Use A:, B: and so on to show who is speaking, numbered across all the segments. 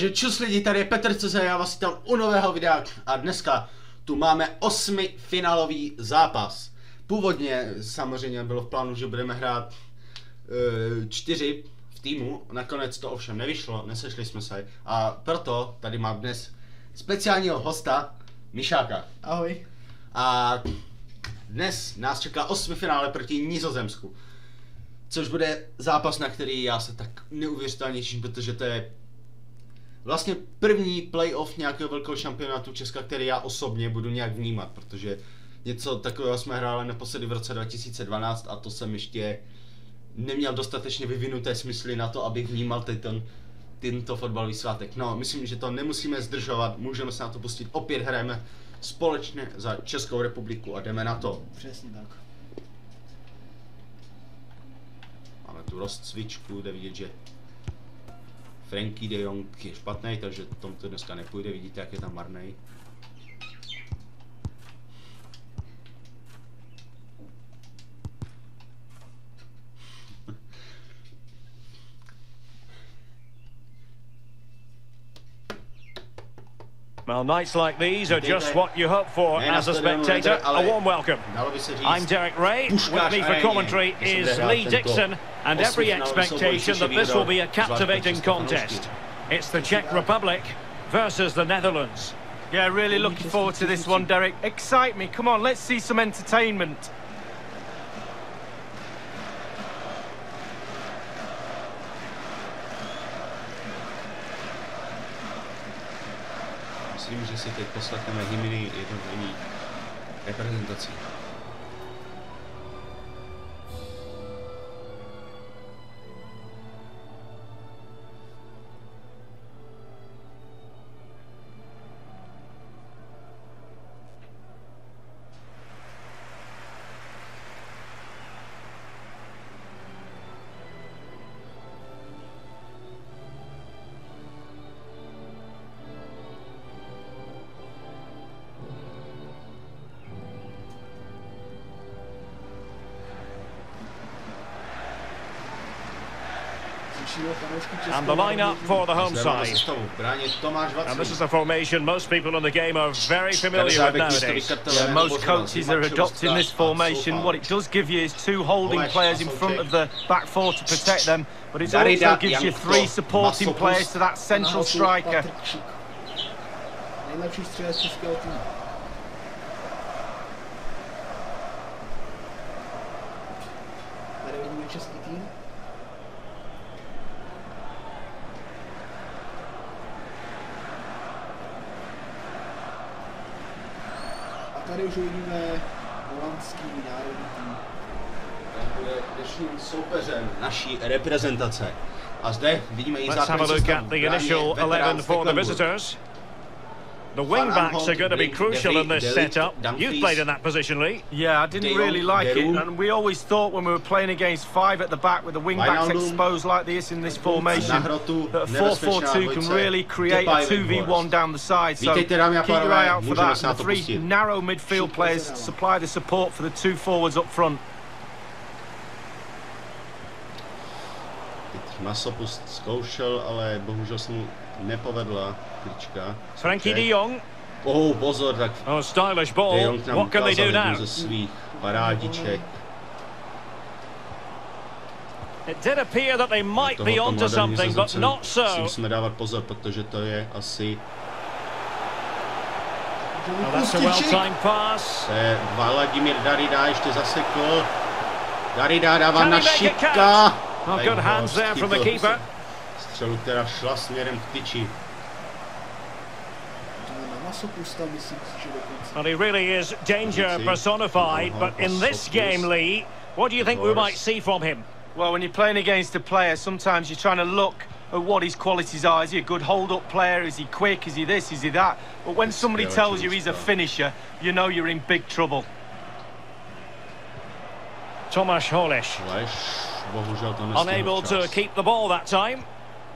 A: Takže čus lidi, tady je Petr Ceze, já vás vítám u nového videa a dneska tu máme 8finálový zápas. Původně samozřejmě bylo v plánu, že budeme hrát 4 v týmu, nakonec to ovšem nevyšlo, nesešli jsme se a proto tady mám dnes speciálního hosta, Mišáka.
B: Ahoj.
A: A dnes nás čeká 8finále proti Nizozemsku, což bude zápas, na který já se tak neuvěřitelně těším, protože to je vlastně první playoff nějakého velkého šampionátu Česka, který já osobně budu nějak vnímat, protože něco takového jsme hráli naposledy v roce 2012 a to jsem ještě neměl dostatečně vyvinuté smysly na to, abych vnímal tento fotbalový svátek. No, myslím, že to nemusíme zdržovat, můžeme se na to pustit, opět hrajeme společně za Českou republiku a jdeme na to.
B: Přesně tak.
A: Máme tu rozcvičku, jde vidět, že Frenkie de Jong je špatný, takže tomu to dneska nepůjde, vidíte, jak je tam marnej.
C: Well, nights like these are just what you hope for as a spectator. A warm welcome. I'm Derek Ray. With me for commentary is Lee Dixon, and every expectation that this will be a captivating contest. It's the Czech Republic versus the Netherlands.
D: Yeah, really looking forward to this one, Derek. Excite me. Come on, let's see some entertainment.
A: Myslím, že si teď poslechneme hymny jednotlivých reprezentací.
C: And the line-up for the home side. And this is a formation most people in the game are very familiar with nowadays.
D: Yeah, most coaches are adopting this formation. What it does give you is 2 holding players in front of the back 4 to protect them, but it also gives you 3 supporting players to that central striker.
B: Nejlepší střelec českého týmu. Tady vidíme český tým. Tady už uvidíme holandský národní tým.
A: Ten bude dnešním soupeřem naší reprezentace. A zde vidíme i
C: Let's have a look at the initial 11 for the visitors. The wing-backs are going to be crucial in this setup. You've played in that position, Lee.
D: Yeah, I didn't really like it, and we always thought when we were playing against 5 at the back with the wing-backs exposed like this in this formation, that a 4-4-2 can really create a 2v1 down the side, so keep your eye out for that. The 3 narrow midfield players supply the support for the 2 forwards up front.
A: Masopust zkoušel, ale bohužel se mu nepovedla klička.
C: Frenkie de Jong.
A: Oh, pozor, tak
C: Oh, stylish
A: De
C: ball.
A: Jong nám
C: What can they
A: ukázal
C: do
A: jednu
C: now?
A: ze svých parádiček.
C: It did appear that they might be
A: Tohoto
C: onto
A: mladého
C: something, but
A: Nizozemce
C: not
A: si
C: so.
A: musíme dávat pozor, protože to je asi...
C: Oh, that's a well-timed pass.
A: To je Vladimír Darida, ještě zasekl. Darida dává
C: Can
A: na
C: he make it
A: Šipka.
C: Oh, good hands there from the keeper.
A: Střelu, která šla směrem k tyči.
B: Na Masopusta myslím si, že dokonce.
C: Well, he really is danger personified, but in this game, Lee, what do you think we might see from him?
D: Well, when you're playing against a player, sometimes you're trying to look at what his qualities are. Is he a good hold-up player? Is he quick? Is he this? Is he that? But when somebody tells you he's a finisher, you know you're in big trouble.
C: Tomáš Holeš.
A: Bohužel to
C: Unable to keep the ball that time.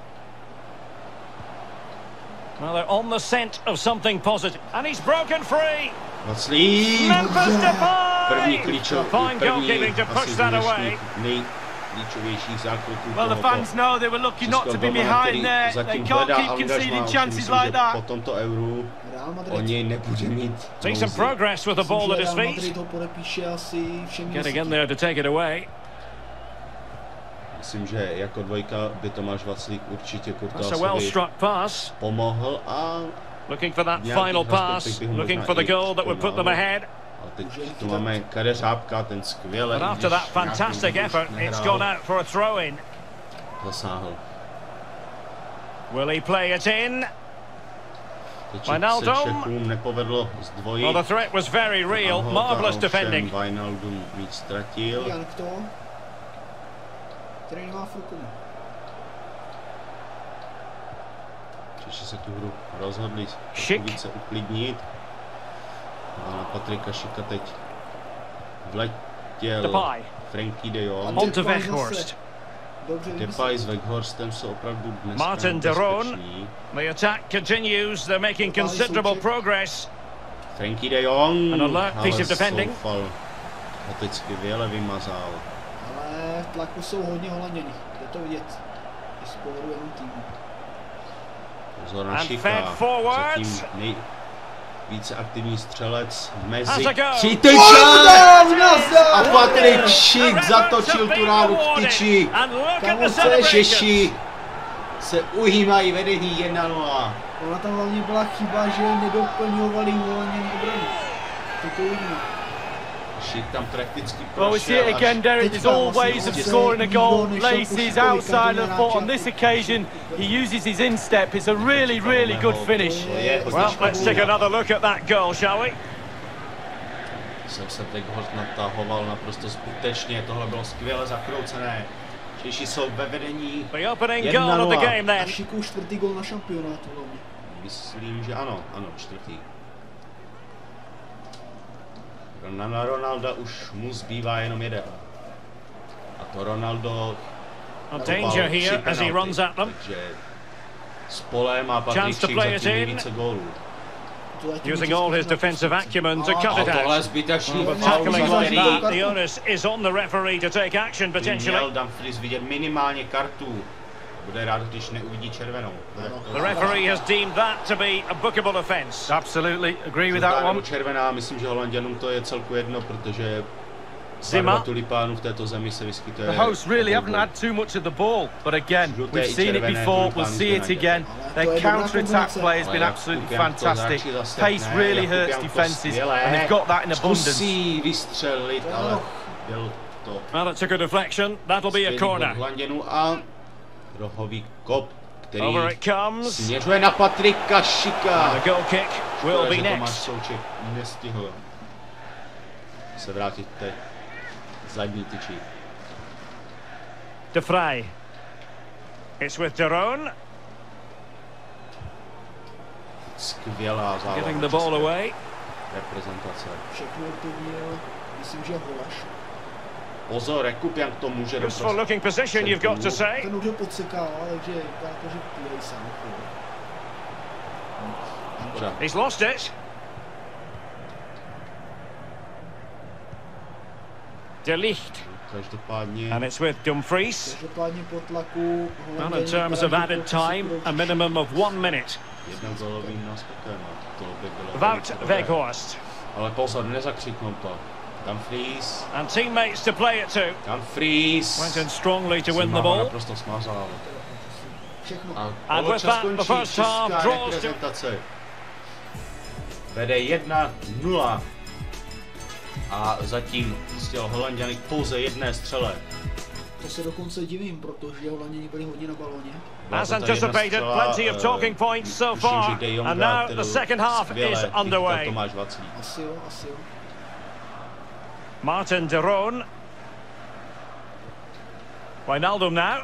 C: Well, they're on the scent of something positive. And he's broken free.
A: Vaclík!
C: Memphis Depay!
A: První klíčový,
C: Fine goalkeeping to push that away.
A: klíčovějších zákroků.
D: Well, the fans know they were lucky not to be behind there. They can't keep conceding chances like that.
A: Po tomto euru o něj nebude mít.
C: Decent progress with the ball at his feet. Getting in there to take it away.
A: Myslím, že jako dvojka by Tomáš Vaclík určitě Courtoisovi pomohl a
C: looking for that final pass, looking for the goal that would put them ahead.
A: A teď tu máme Kadeřábka, ten skvěle.
C: But after that fantastic effort, it's gone out for a throw-in.
A: Zasáhl.
C: Will he play it in?
A: Wijnaldum nepovedlo z dvojí.
C: Well, the threat was very real. Marvelous defending.
A: Wijnaldum víc ztratil.
B: Který nemá Fulkomu.
A: Češi se tu hru rozhodli více uklidnit. A na Patrika Šika teď vletěl Frankie de Jong.
C: On to Weghorst.
A: Depay s Weghorstem jsou opravdu dnes
C: Martin de Roon. The attack continues. They're making considerable progress.
A: Frankie de Jong.
C: An alert piece of defending.
A: A teď skvěle vymazal.
B: Ale v tlaku jsou hodně Holanděni. Je to vidět. Je z pohledu jenom týmu.
A: Pozor na Šika. Zatím nejvíce aktivní střelec mezi tyčem. A Patrik Šik zatočil tu ránu k tyči. Češi se ujímají vedení 1-0.
B: Ona tam hlavně byla chyba, že nedoplňovali Holanděni obranu. To uvidíme.
D: Well, we see it again, Derek. There's all ways of scoring a goal. Laces outside of the foot. On this occasion, he uses his instep. It's a really, really good finish.
C: Well, let's take another look at that goal, shall we?
A: Jsem se Weghorst natahoval naprosto zbytečně. Tohle bylo skvěle zakroucené. Češi jsou ve vedení
B: 1-0. A Šiku čtvrtý gol na šampionátu.
A: Myslím, že ano, čtvrtý. Na Ronalda už mu zbývá jenom jeden. A to Ronaldo
C: danger here as he runs at them.
A: Takže s polem a Patrik Šik zatím nejvíce gólů.
C: Using all his defensive acumen to cut it out.
A: Tohle zbytečný
C: tackling like that, the onus is on the referee to take action potentially.
A: Měl Dumfries vidět minimálně kartu. Bude rád, když neuvidí červenou.
C: The referee has deemed that to be a bookable offence.
D: Absolutely agree with that one.
A: Červená, myslím, že Holanděnům to je celku jedno, protože
C: Zima
A: tulipánů v této zemi se vyskytuje.
D: The hosts really haven't had too much of the ball, but again, we've seen it before, we'll see it again. Their counter-attack play has been absolutely fantastic. Pace really hurts defences, and they've got that in abundance.
A: Musí vystřelit, ale byl to.
C: Well, it's a good deflection. That'll be a corner.
A: Rohový kop, který
C: směřuje
A: na Patrika Šika.
C: The goal kick will be next.
A: Tomáš Souček nestihl se vrátit teď zadní tyčí.
C: De Vrij. It's with de Roon.
A: Skvělá záloha.
C: Getting the ball away.
A: Reprezentace.
B: Všechno to měl, myslím, že Holaš.
A: Pozor, Ekupian to může
C: useful looking position, you've got to say.
B: Ten už ho podsekal, takže vypadá to, že půjde sám.
C: He's lost it. De Ligt.
A: Každopádně.
C: And it's with Dumfries.
B: Každopádně po tlaku.
C: And in terms of added time, a minimum of 1 minute.
A: Jeden gólový náskokem. To by bylo.
C: Wout Weghorst.
A: Ale pozor, nezakřiknou to. Dumfries.
C: And teammates to play it to.
A: Dumfries.
C: Went in strongly to win the ball.
A: Naprosto smazal.
C: And with that, the first half draws to...
A: Vede 1-0. A zatím zjistil Holanděny pouze jedné střele.
B: To se dokonce divím, protože Holanděni byli hodně na balóně.
C: As anticipated, plenty of talking points so far. And now the second half is underway.
A: Tomáš Vaclík.
B: Asi jo.
C: Martin de Roon. Wijnaldum now.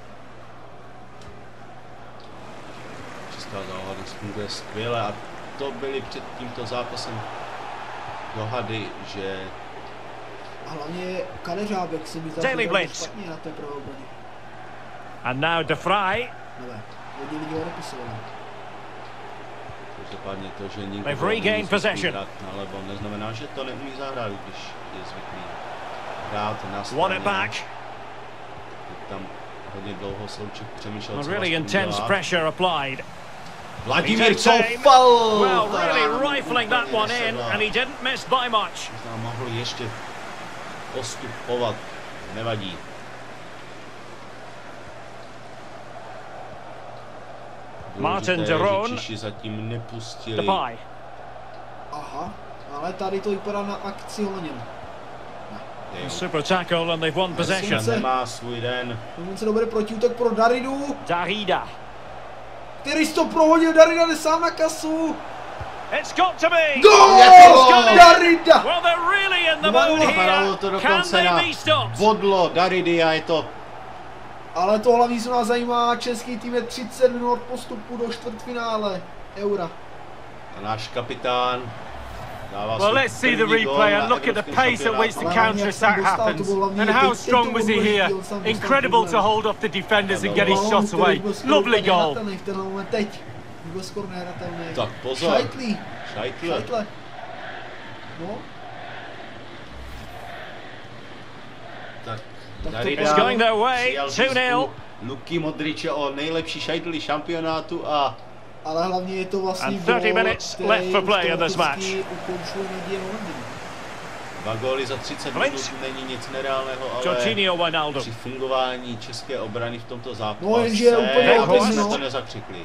A: Česká záloha funguje skvěle a to byly před tímto zápasem dohady, že...
B: A hlavně Kadeřábek se mi zdá špatně na té pravé obraně.
C: And now de Vrij.
B: Hodně lidí ho nepisovali.
A: Každopádně to, že někdo
C: hrát
A: nalevo, neznamená, že to neumí zahrát, když je zvyklý hrát na straně.
C: Won it back.
A: tam hodně dlouho Souček přemýšlel,
C: co really intense pressure applied.
A: Vladimír Coufal!
C: Well, really rifling that one in, and he didn't miss by much.
A: Možná mohl ještě postupovat, nevadí.
C: Martin de Roon.
A: Zatím nepustili.
C: Depay.
B: Aha, ale tady to vypadá na akci Holeněn.
C: Super tackle and they've won possession.
A: Nemá svůj den.
B: Dokonce dobrý protiútok pro Daridu.
C: Darida.
B: Který to prohodil, Darida jde sám na kasu.
C: It's got to be.
B: Gól! Darida!
C: Well, they're really in the mood here. Can they be stopped?
A: Vodlo Daridy a je to.
B: Ale to hlavní, co nás zajímá, český tým je 30 minut postupu do čtvrtfinále Eura.
A: A náš kapitán dává.
D: Well, let's see the replay and look at the pace at which the counter-attack happens. And how strong was he here? Incredible to hold off the defenders and get his shot away. Lovely goal.
A: Tak pozor.
B: Šajtle. No.
A: Tak
C: It's going their way. 2-0.
A: Luky Modriče o nejlepší šajtli šampionátu a
B: ale hlavně je to vlastně
C: gól, 30 minutes left for play in this match.
A: 2 góly za 30 minut není nic nereálného, ale při fungování české obrany v tomto zápase jsme to nezakřikli.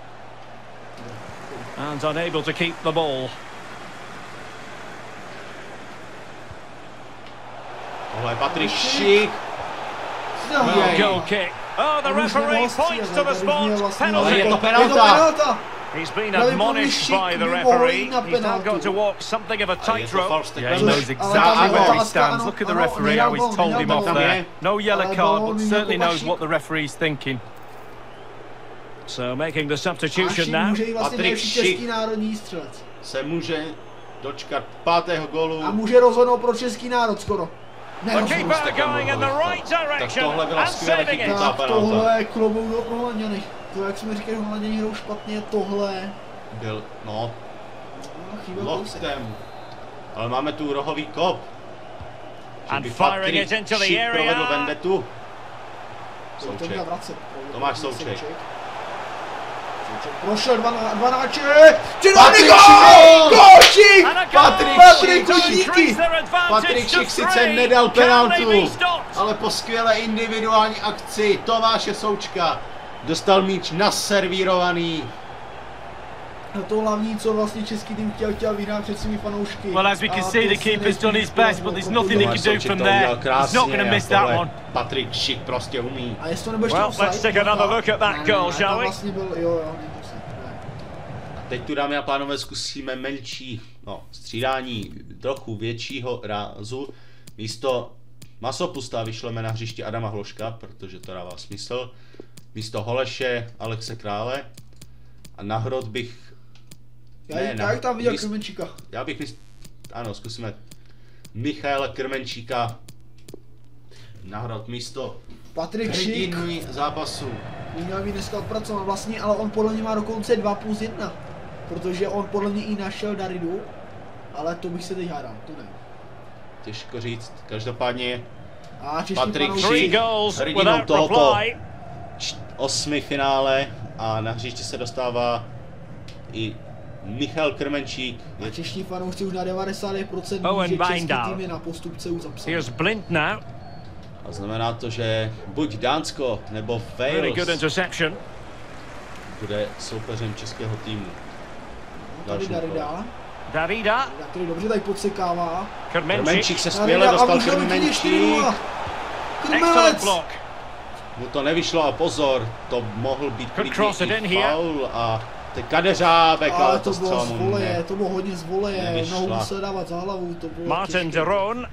C: And unable to keep the ball.
A: Tohle je Patrik Schick.
C: Goal kick. Oh, the referee points to the spot. Penalty.
A: Je to penalta.
C: He's been admonished by the referee. He's now got to walk something of a tightrope.
D: Yeah, he knows exactly where he stands. Look at the referee, how he's told him off there. No yellow card, but certainly knows what the referee's thinking.
C: So making the substitution now.
A: Patrik Schick se může dočkat 5. gólu.
B: A může rozhodnout pro český národ skoro.
C: The keeper going in the right direction and saving it.
B: Tak tohle je klobouk do Holanděny. To, jak jsme říkali, Holanděni hrou špatně, tohle
A: byl, loktem. Ale máme tu rohový kop.
C: And firing it into the area.
A: Provedl vendetu. Souček. Tomáš Souček.
B: Prošel 12. Patrik Schick! Patrik Schick!
A: Patrik Schick sice nedal penaltu, ale po skvělé individuální akci Tomáše Součka dostal míč naservírovaný.
B: A to hlavní, co vlastně český tým chtěl vyhrát před svými fanoušky.
D: Well, as we can see, the keeper's done his best, but there's nothing he can do from there. He's not going to miss that one.
A: Patrik Schick prostě umí.
B: A jestli to nebude
C: well, let's take another look at that goal, shall we?
A: Teď tu, dámy a pánové, zkusíme menší střídání trochu většího rázu. Místo Masopusta vyšleme na hřiště Adama Hloška, protože to dává smysl. Místo Holeše Alexe Krále. A na Hrot bych...
B: Já tam viděl Krmenčíka.
A: Já bych ano, zkusíme Michaela Krmenčíka na Hrot místo
B: Patrik Schick
A: zápasu.
B: Měl by dneska odpracovat vlastně, ale on podle mě má dokonce 2+1. Protože on podle mě i našel Daridu, ale to bych se teď hádal, to nevím.
A: Těžko říct, každopádně
B: Patrik
A: Schick hrdinou tohoto 8. finále a na hřiště se dostává i Michal Krmenčík.
B: A čeští fanoušci už na 99% ví, že český tým je na postupce už zapsaný.
C: Here's Blind now.
A: A znamená to, že buď Dánsko nebo Wales bude soupeřem českého týmu.
B: Tady
C: Darida.
B: Který dobře tady podsekává.
A: Krmenčík se skvěle dostal.
B: Krmelec!
A: Mu to nevyšlo a pozor, to mohl být klidný faul a teď Kadeřábek, ale to
B: bylo z voleje, to bylo hodně z voleje, nohu musel dávat za hlavu, to bylo
C: Martin de Roon.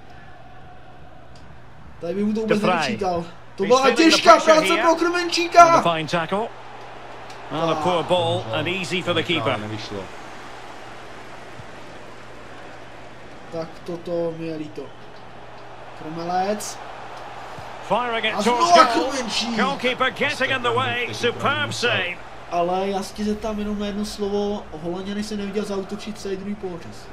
B: Tady by mu to vůbec nevyčítal. To byla těžká práce pro Krmenčíka!
C: Fine tackle. And a poor ball and easy for the keeper.
A: Nevyšlo.
B: Tak toto mi je líto. Krmelec.
C: Firing it towards goal. Goalkeeper getting in the way. Superb save.
B: Ale já si zeptám jenom na jedno slovo. Holanděny jsem neviděl zaútočit celý druhý poločas.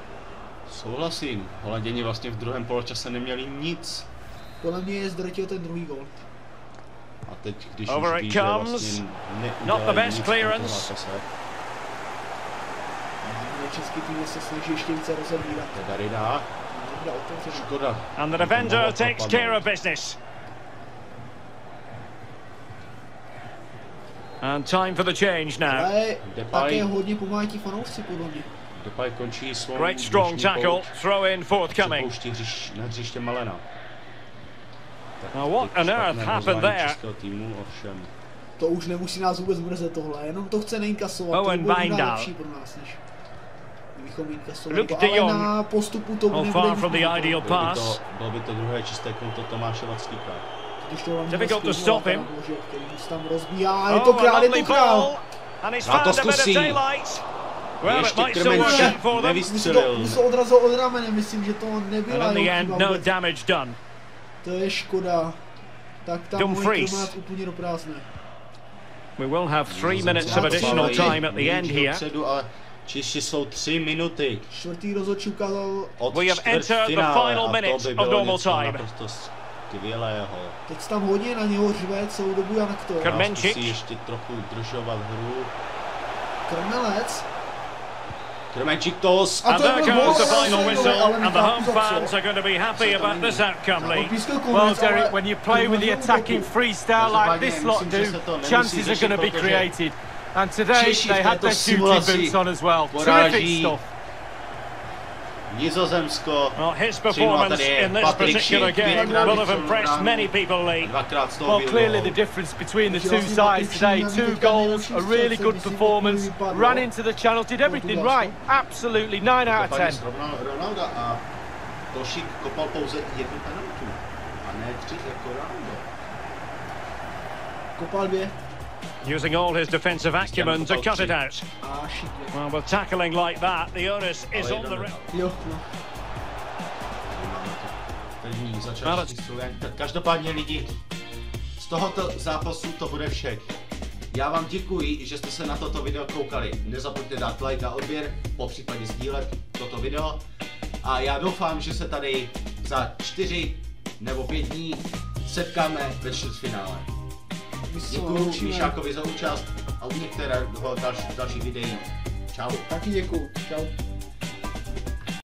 A: Souhlasím. Holanděni vlastně v druhém poločase neměli nic.
B: Podle mě je zdrtil ten druhý gól.
A: A teď, když
C: over
A: už
C: it
A: ví,
C: comes.
A: že vlastně
C: Not the best clearance.
B: Český tým se snaží ještě více rozebírat.
A: Darida. Škoda.
C: And the defender takes care of business. And time for the change now.
B: Ale také hodně pomáhají ti fanoušci podle mě.
A: Depay končí svou
C: Great strong tackle, throw in forthcoming.
A: Na hřiště Malena.
C: Now what on earth happened there?
B: To už nemusí nás vůbec mrzet tohle, jenom to chce neinkasovat.
C: Owen Wijndal.
B: Luke de Jong. Na postupu to
C: nebude far from the ideal pass.
A: Bylo by to druhé čisté konto Tomáše Vaclíka.
C: Difficult to stop him.
B: Je to král, je to král.
C: And he's found a bit of daylight. Well, it might still work out for them.
B: Musel odrazil od ramene, myslím, že to nebyla.
C: And in the end, no damage done.
B: To je škoda. Tak tam můj krumát úplně do prázdné.
C: We will have 3 minutes of additional time at the end here.
A: Češi jsou 3 minuty.
B: Čtvrtý rozhodčí ukázal.
C: We have entered the final minutes of normal time.
A: Skvělého.
B: Teď tam hodně na něho řve celou dobu Janek to.
C: Krmenčík.
A: Ještě trochu udržovat hru.
B: Krmelec.
A: Krmenčík to
C: and there goes the final whistle, and the home fans are going to be happy about this outcome, Lee.
D: Well, Derek, when you play with the attacking freestyle like this lot do, chances are going to be created. And today they had their shooting boots on as well. Terrific stuff.
A: Nizozemsko.
C: Well, his performance in this particular game will have impressed many people, Lee.
D: Well, clearly the difference between the two sides today. 2 goals, a really good performance, ran into the channel, did everything right. Absolutely, 9 out of 10.
A: Ronalda a Tošík kopal pouze 1 penaltu, a ne 3 jako Ronaldo.
B: Kopal 2.
C: Using all his defensive acumen to cut it out. Well, with tackling like that, the onus is on the...
A: Každopádně lidi, z tohoto zápasu to bude vše. Já vám děkuji, že jste se na toto video koukali. Nezapomeňte dát like a odběr, popřípadě sdílet toto video. A já doufám, že se tady za 4 nebo 5 dní setkáme ve čtvrtfinále. Děkuju Míšákovi za účast a u některého dalších videí. Čau.
B: Taky děkuju. Čau.